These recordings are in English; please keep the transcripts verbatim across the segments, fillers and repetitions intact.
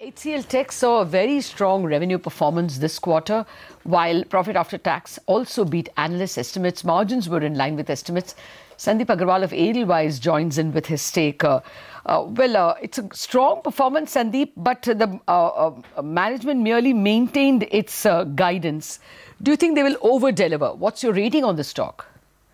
H C L Tech saw a very strong revenue performance this quarter, while profit after tax also beat analyst estimates. Margins were in line with estimates. Sandip Agarwal of Edelweiss joins in with his take. Uh, uh, well, uh, it's a strong performance, Sandip, but the uh, uh, management merely maintained its uh, guidance. Do you think they will over-deliver? What's your rating on the stock?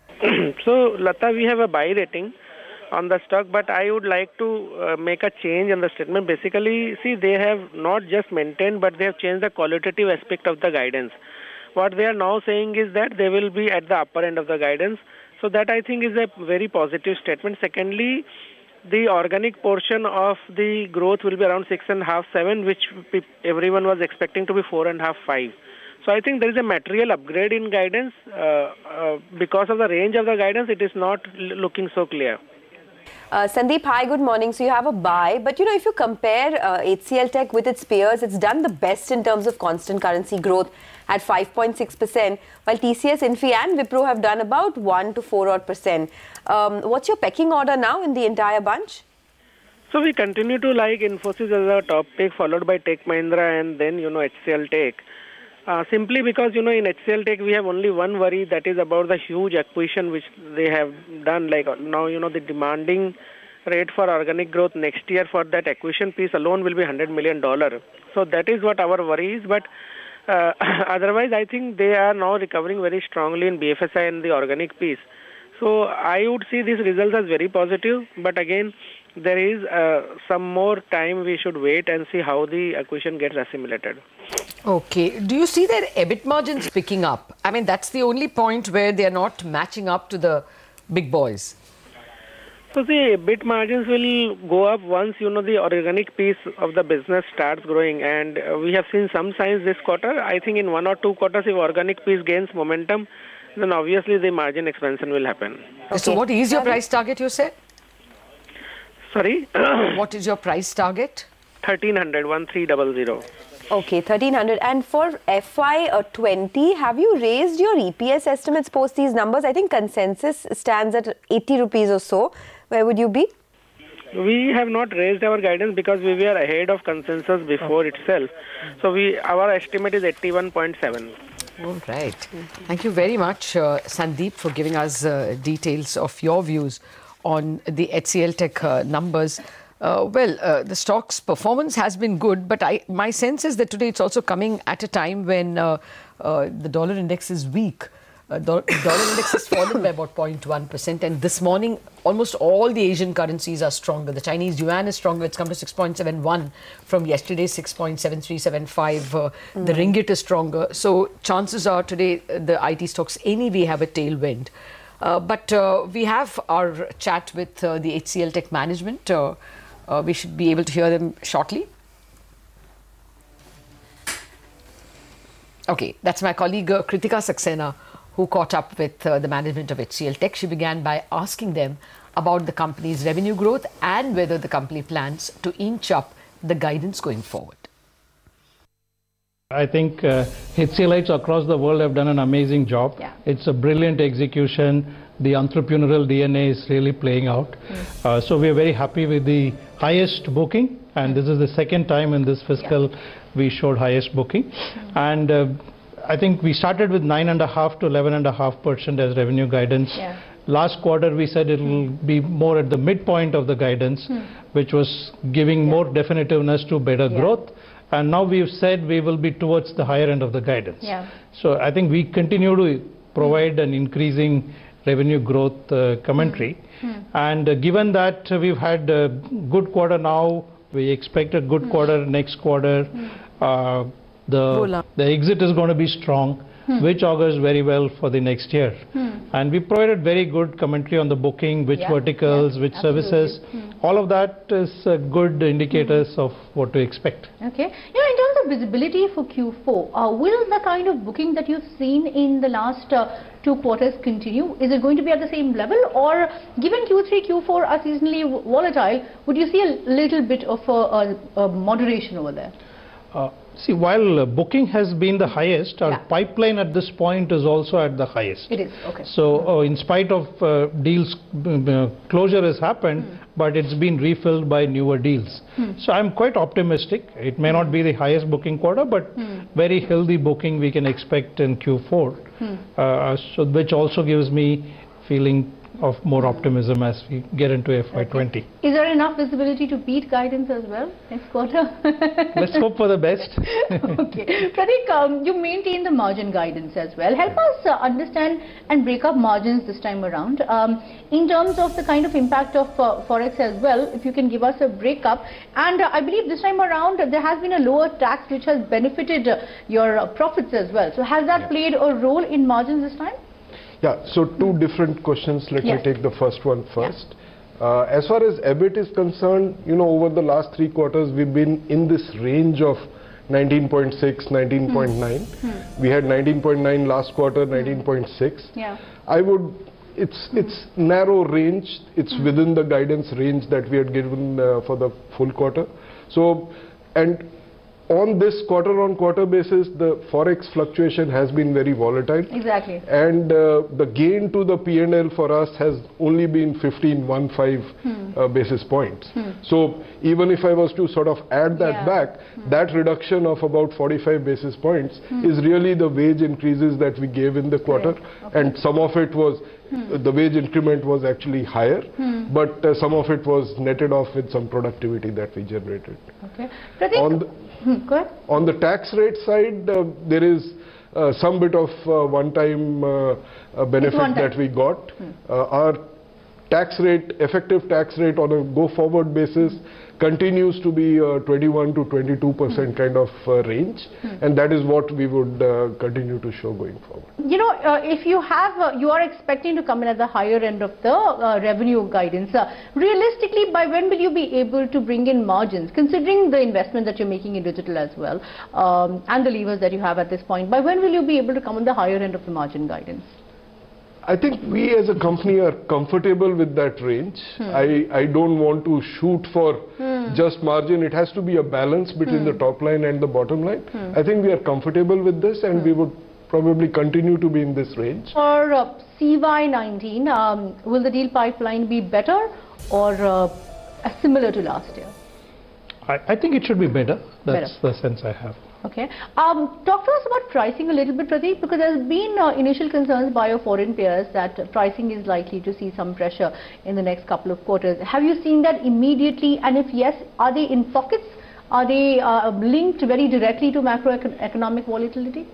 So, Lata, we have a buy rating on the stock, but I would like to uh, make a change in the statement. Basically, see, they have not just maintained, but they have changed the qualitative aspect of the guidance. What they are now saying is that they will be at the upper end of the guidance. So that, I think, is a very positive statement. Secondly, the organic portion of the growth will be around six and a half, seven, which everyone was expecting to be four and a half, five. So I think there is a material upgrade in guidance. Uh, uh, because of the range of the guidance, it is not looking so clear. Uh, Sandeep, hi, good morning. So you have a buy, but you know, if you compare uh, H C L Tech with its peers, it's done the best in terms of constant currency growth at five point six percent, while T C S, Infi and Wipro have done about one to four odd percent. Um, what's your pecking order now in the entire bunch? So we continue to like Infosys as a top pick, followed by Tech Mahindra and then, you know, H C L Tech. Uh, simply because, you know, in H C L Tech, we have only one worry, that is about the huge acquisition which they have done. Like now, you know, the demanding rate for organic growth next year for that acquisition piece alone will be one hundred million dollars. So that is what our worry is. But uh, otherwise, I think they are now recovering very strongly in B F S I and the organic piece. So I would see these results as very positive. But again, there is uh, some more time we should wait and see how the acquisition gets assimilated. Okay. Do you see their EBIT margins picking up? I mean, that's the only point where they are not matching up to the big boys. So the EBIT margins will go up once, you know, the organic piece of the business starts growing. And uh, we have seen some signs this quarter. I think in one or two quarters, if organic piece gains momentum, then obviously the margin expansion will happen. Okay. So what is your price target, you said? Sorry? What is your price target? thirteen hundred, one three zero zero. Okay, thirteen hundred. And for F Y twenty, have you raised your E P S estimates post these numbers? I think consensus stands at eighty rupees or so. Where would you be? We have not raised our guidance because we were ahead of consensus before oh. itself. So we our estimate is eighty-one point seven. All right. Thank you very much, uh, Sandeep, for giving us uh, details of your views on the H C L Tech uh, numbers. Uh, well, uh, the stock's performance has been good, but I, my sense is that today it's also coming at a time when uh, uh, the dollar index is weak. Uh, the dollar index has fallen by about zero point one percent, and this morning almost all the Asian currencies are stronger. The Chinese yuan is stronger. It's come to six point seven one from yesterday's six point seven three seven five. Uh, mm. The ringgit is stronger. So chances are today uh, the I T stocks anyway have a tailwind. Uh, but uh, we have our chat with uh, the H C L Tech management. Uh, uh, we should be able to hear them shortly. Okay, that's my colleague uh, Kritika Saxena, who caught up with uh, the management of H C L Tech. She began by asking them about the company's revenue growth and whether the company plans to inch up the guidance going forward. I think uh, H C L Ites across the world have done an amazing job. Yeah. It's a brilliant execution. The entrepreneurial D N A is really playing out. Mm. Uh, so we are very happy with the highest booking, and this is the second time in this fiscal yeah. we showed highest booking. Mm. And uh, I think we started with nine and a half to eleven and a half percent as revenue guidance. Yeah. Last quarter we said it will mm. be more at the midpoint of the guidance, mm. which was giving yeah. more definitiveness to better yeah. growth. And now we've said we will be towards the higher end of the guidance. Yeah. So I think we continue to provide mm. an increasing revenue growth uh, commentary. Mm. And uh, given that uh, we've had a good quarter now, we expect a good mm. quarter next quarter. Mm. Uh, the, the exit is going to be strong, mm. which augurs very well for the next year. Mm. And we provided very good commentary on the booking, which yeah. verticals, yeah. which Absolutely. services. Mm. All of that is uh, good indicators mm. of what to expect. Okay. You know, in terms of visibility for Q four, uh, will the kind of booking that you've seen in the last uh, two quarters continue? Is it going to be at the same level, or given Q three, Q four are seasonally volatile, would you see a little bit of a, a, a moderation over there? Uh, see, while uh, booking has been the highest, our yeah. pipeline at this point is also at the highest. It is, okay. So, mm. uh, in spite of uh, deals uh, closure has happened, mm. but it's been refilled by newer deals. Mm. So, I'm quite optimistic. It may mm. not be the highest booking quarter, but mm. very healthy booking we can expect in Q four, mm. uh, so which also gives me feeling of more optimism as we get into F Y twenty. Okay. Is there enough visibility to beat guidance as well next quarter? Let's hope for the best. Okay. Pratik, um, you maintain the margin guidance as well. Help us uh, understand and break up margins this time around. Um, in terms of the kind of impact of uh, Forex as well, if you can give us a breakup. And uh, I believe this time around uh, there has been a lower tax which has benefited uh, your uh, profits as well. So has that yeah. played a role in margins this time? Yeah, so two different questions. Let yes. me take the first one first. Yeah. Uh, as far as EBIT is concerned, you know, over the last three quarters, we've been in this range of nineteen point six, nineteen point nine. Mm. We had nineteen point nine last quarter, nineteen point six. Yeah. I would, it's, mm. it's narrow range. It's mm. within the guidance range that we had given uh, for the full quarter. So, and on this quarter-on-quarter basis, the Forex fluctuation has been very volatile. Exactly. And uh, the gain to the P and L for us has only been fifteen point one five hmm. uh, basis points. Hmm. So even if I was to sort of add that yeah. back, hmm. that reduction of about forty-five basis points hmm. is really the wage increases that we gave in the quarter. Okay. And some of it was, hmm. the wage increment was actually higher, hmm. but uh, some of it was netted off with some productivity that we generated. Okay. Pratik, on, the, hmm, go ahead. on the tax rate side, uh, there is uh, some bit of uh, one-time uh, uh, benefit one that we got. Hmm. Uh, our tax rate, effective tax rate on a go-forward basis continues to be uh, twenty-one to twenty-two percent mm. kind of uh, range, mm. and that is what we would uh, continue to show going forward. You know, uh, if you have, uh, you are expecting to come in at the higher end of the uh, revenue guidance. Uh, realistically, by when will you be able to bring in margins, considering the investment that you're making in digital as well, um, and the levers that you have at this point? By when will you be able to come on the higher end of the margin guidance? I think we as a company are comfortable with that range. Hmm. I, I don't want to shoot for hmm. just margin. It has to be a balance between hmm. the top line and the bottom line. Hmm. I think we are comfortable with this, and hmm. we would probably continue to be in this range. For uh, C Y nineteen, um, will the deal pipeline be better or uh, similar to last year? I, I think it should be better. That's better. the sense I have. Okay. Um, talk to us about pricing a little bit, Pradeep, because there's been uh, initial concerns by your foreign peers that uh, pricing is likely to see some pressure in the next couple of quarters. Have you seen that immediately? And if yes, are they in pockets? Are they uh, linked very directly to macroeconomic volatility?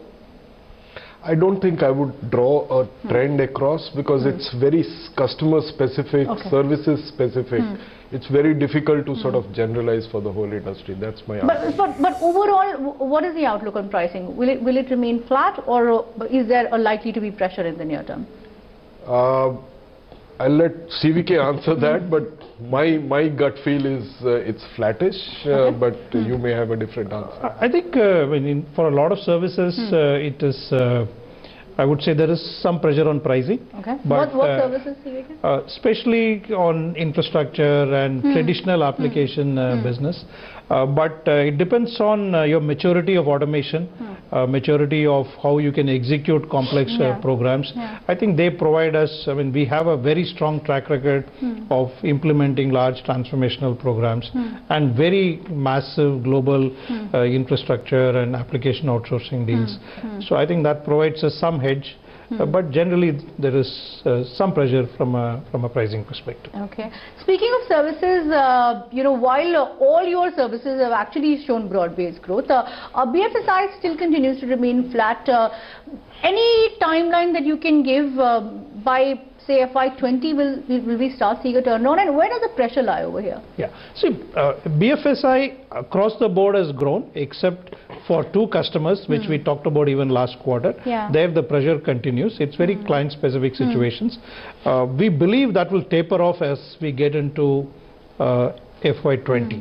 I don't think I would draw a hmm. trend across, because hmm. it's very customer specific, okay. services specific. Hmm. It's very difficult to hmm. sort of generalize for the whole industry. That's my but, answer. But, but overall, what is the outlook on pricing? Will it, will it remain flat, or is there a likely to be pressure in the near term? Uh, I'll let C V K answer that, but my my gut feel is uh, it's flattish, uh, okay. but uh, hmm. you may have a different answer. I think uh, I mean, for a lot of services, hmm. uh, it is. Uh, I would say there is some pressure on pricing. Okay. But, what what uh, services, C V K? Uh, especially on infrastructure and hmm. traditional application uh, hmm. business. Uh, but uh, it depends on uh, your maturity of automation, hmm. uh, maturity of how you can execute complex yeah. uh, programs. Yeah. I think they provide us, I mean, we have a very strong track record hmm. of implementing large transformational programs hmm. and very massive global hmm. uh, infrastructure and application outsourcing deals. Hmm. Hmm. So I think that provides us some hedge. Hmm. Uh, but generally there is uh, some pressure from a, from a pricing perspective. Okay. Speaking of services, uh, you know, while uh, all your services have actually shown broad-based growth, uh, uh, B F S I still continues to remain flat. Uh, any timeline that you can give uh, by say F Y twenty, will, will we start seeing a turnaround, and where does the pressure lie over here? Yeah, see, uh, B F S I across the board has grown, except for two customers, which mm. we talked about even last quarter. Yeah. There the pressure continues. It's very mm. client-specific situations. Mm. Uh, we believe that will taper off as we get into uh, F Y twenty. Mm.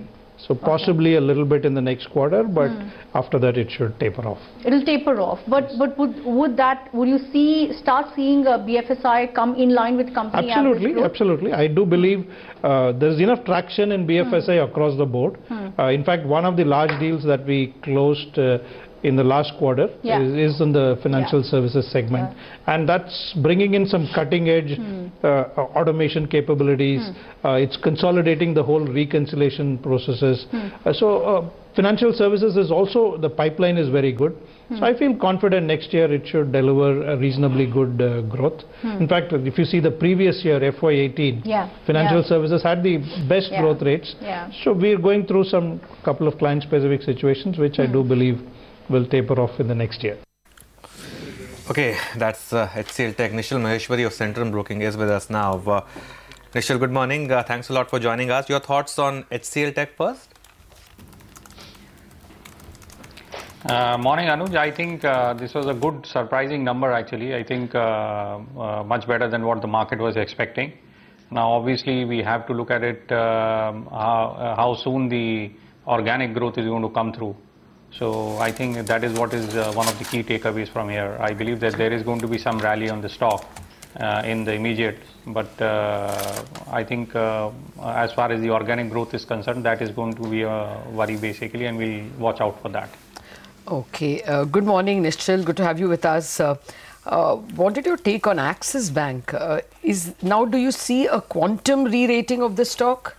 So possibly okay. a little bit in the next quarter, but mm. after that it should taper off. It'll taper off, but but would would that would you see start seeing a B F S I come in line with company absolutely, average growth? Absolutely, I do believe uh, there's enough traction in B F S I mm. across the board. Mm. Uh, in fact, one of the large deals that we closed Uh, in the last quarter yeah. is, is in the financial yeah. services segment, yeah. and that's bringing in some cutting edge mm. uh, automation capabilities. Mm. Uh, it's consolidating the whole reconciliation processes. Mm. Uh, so uh, financial services is also, the pipeline is very good. Mm. So I feel confident next year it should deliver a reasonably good uh, growth. Mm. In fact, if you see the previous year, F Y eighteen, yeah. financial yeah. services had the best yeah. growth rates. Yeah. So we're going through some couple of client specific situations which mm. I do believe will taper off in the next year. Okay, that's uh, H C L Tech. Nishal Maheshwari of Centrum Broking is with us now. Uh, Nishal, good morning. Uh, thanks a lot for joining us. Your thoughts on H C L Tech first? Uh, morning, Anuj. I think uh, this was a good, surprising number actually. I think uh, uh, much better than what the market was expecting. Now, obviously, we have to look at it um, how, how soon the organic growth is going to come through. So I think that is what is uh, one of the key takeaways from here. I believe that there is going to be some rally on the stock uh, in the immediate, but uh, I think uh, as far as the organic growth is concerned, that is going to be a worry basically, and we'll watch out for that. Okay, uh, good morning Nishal, good to have you with us. Uh, uh, wanted your take on Axis Bank. Uh, is now, do you see a quantum re-rating of the stock?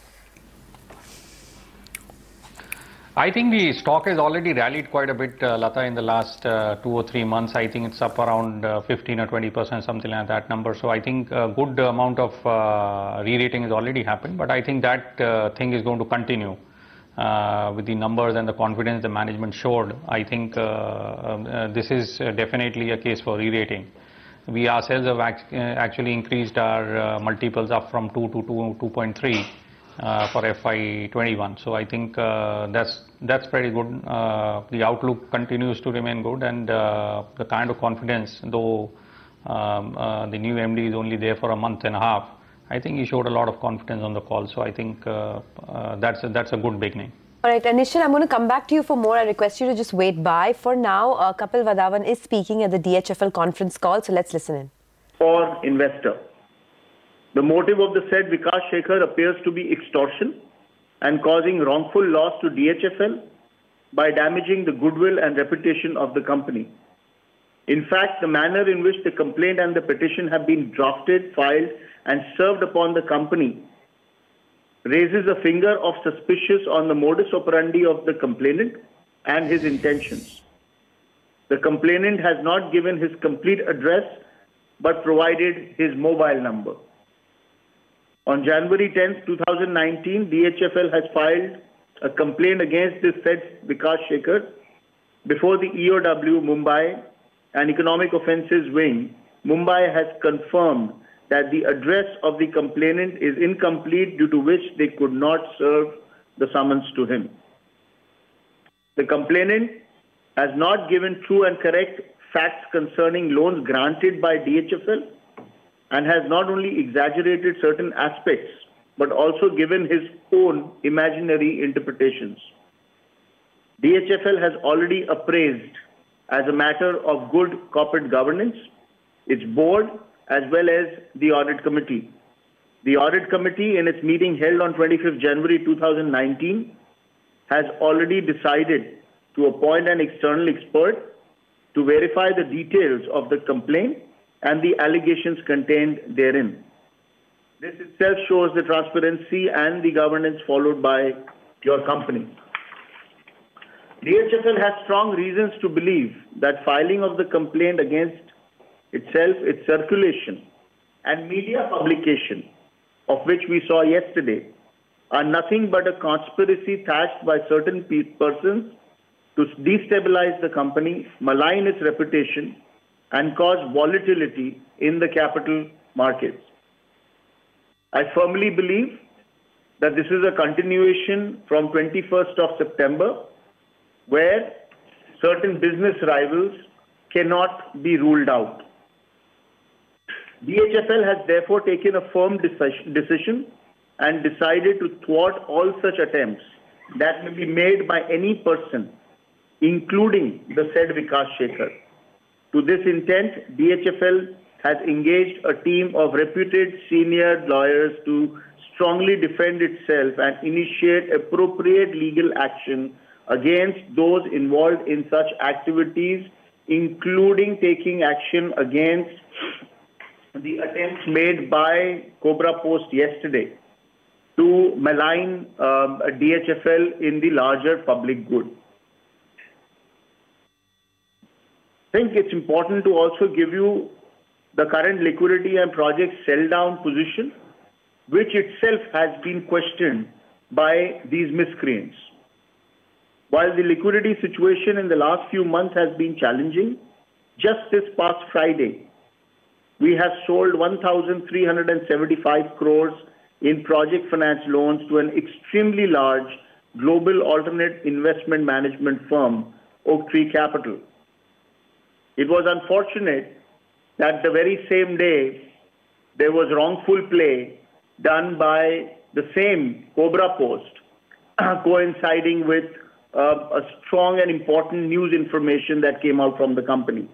I think the stock has already rallied quite a bit, uh, Lata, in the last uh, two or three months. I think it's up around uh, fifteen or twenty percent, something like that number. So I think a good amount of uh, re-rating has already happened, but I think that uh, thing is going to continue uh, with the numbers and the confidence the management showed. I think uh, uh, this is uh, definitely a case for re-rating. We ourselves have act actually increased our uh, multiples up from two to two point three. Uh, for F Y twenty-one. So I think uh, that's that's pretty good. Uh, the outlook continues to remain good, and uh, the kind of confidence, though um, uh, the new M D is only there for a month and a half, I think he showed a lot of confidence on the call. So I think uh, uh, that's a, that's a good beginning. All right, Nishal, I'm going to come back to you for more. I request you to just wait by. For now, uh, Kapil Vadavan is speaking at the D H F L conference call, so let's listen in. For investor. The motive of the said Vikas Shekhar appears to be extortion and causing wrongful loss to D H F L by damaging the goodwill and reputation of the company. In fact, the manner in which the complaint and the petition have been drafted, filed and served upon the company raises a finger of suspicion on the modus operandi of the complainant and his intentions. The complainant has not given his complete address but provided his mobile number. On January tenth, two thousand nineteen, D H F L has filed a complaint against this said Vikas Shekhar before the E O W Mumbai and Economic Offences Wing. Mumbai has confirmed that the address of the complainant is incomplete, due to which they could not serve the summons to him. The complainant has not given true and correct facts concerning loans granted by D H F L, and has not only exaggerated certain aspects, but also given his own imaginary interpretations. D H F L has already appraised, as a matter of good corporate governance, its board as well as the audit committee. The audit committee, in its meeting held on twenty-fifth January two thousand nineteen, has already decided to appoint an external expert to verify the details of the complaint and the allegations contained therein. This itself shows the transparency and the governance followed by your company. D H F L has strong reasons to believe that filing of the complaint against itself, its circulation and media publication, of which we saw yesterday, are nothing but a conspiracy thatched by certain persons to destabilize the company, malign its reputation, and cause volatility in the capital markets. I firmly believe that this is a continuation from twenty-first of September, where certain business rivals cannot be ruled out. D H F L has therefore taken a firm decision and decided to thwart all such attempts that may be made by any person, including the said Vikas Shekhar. To this intent, D H F L has engaged a team of reputed senior lawyers to strongly defend itself and initiate appropriate legal action against those involved in such activities, including taking action against the attempts made by Cobra Post yesterday to malign um, D H F L in the larger public good. I think it's important to also give you the current liquidity and project sell-down position, which itself has been questioned by these miscreants. While the liquidity situation in the last few months has been challenging, just this past Friday, we have sold one thousand three hundred seventy-five crores in project finance loans to an extremely large global alternate investment management firm, Oaktree Capital. It was unfortunate that the very same day there was wrongful play done by the same Cobra Post, coinciding with uh, a strong and important news information that came out from the company.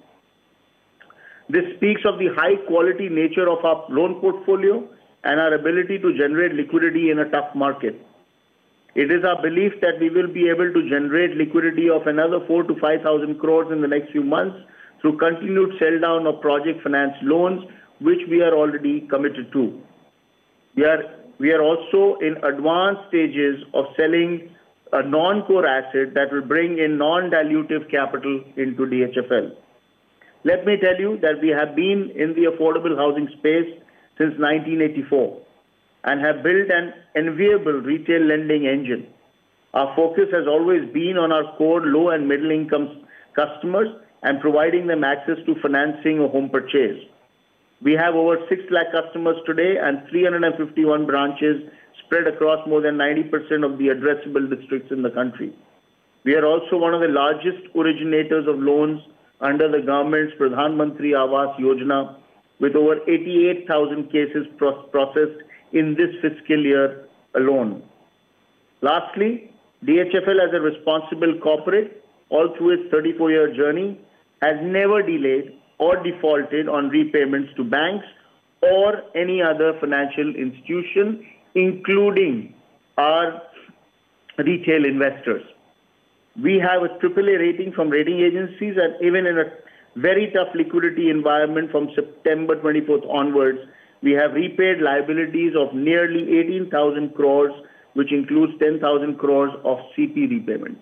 This speaks of the high quality nature of our loan portfolio and our ability to generate liquidity in a tough market. It is our belief that we will be able to generate liquidity of another four to five thousand crores in the next few months through continued sell down of project finance loans, which we are already committed to. We are, we are also in advanced stages of selling a non-core asset that will bring in non-dilutive capital into D H F L. Let me tell you that we have been in the affordable housing space since nineteen eighty-four and have built an enviable retail lending engine. Our focus has always been on our core low and middle income customers and providing them access to financing a home purchase. We have over six lakh customers today and three hundred fifty-one branches spread across more than ninety percent of the addressable districts in the country. We are also one of the largest originators of loans under the government's Pradhan Mantri Awas Yojana, with over eighty-eight thousand cases pro processed in this fiscal year alone. Lastly, D H F L as a responsible corporate, all through its thirty-four year journey, has never delayed or defaulted on repayments to banks or any other financial institution, including our retail investors. We have a triple A rating from rating agencies, and even in a very tough liquidity environment from September twenty-fourth onwards, we have repaid liabilities of nearly eighteen thousand crores, which includes ten thousand crores of C P repayments.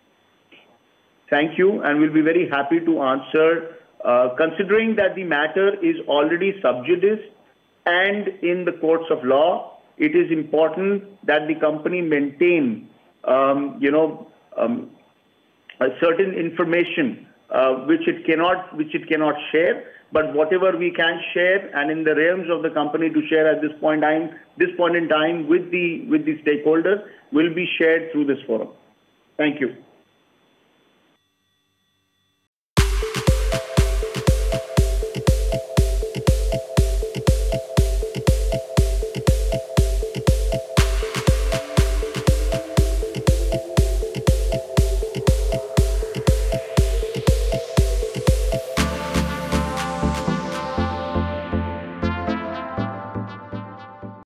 Thank you, and we'll be very happy to answer, uh, considering that the matter is already sub judice and in the courts of law. It is important that the company maintain, um, you know, um, a certain information uh, which it cannot, which it cannot share. But whatever we can share, and in the realms of the company to share at this point time, this point in time with the with the stakeholders, will be shared through this forum. Thank you.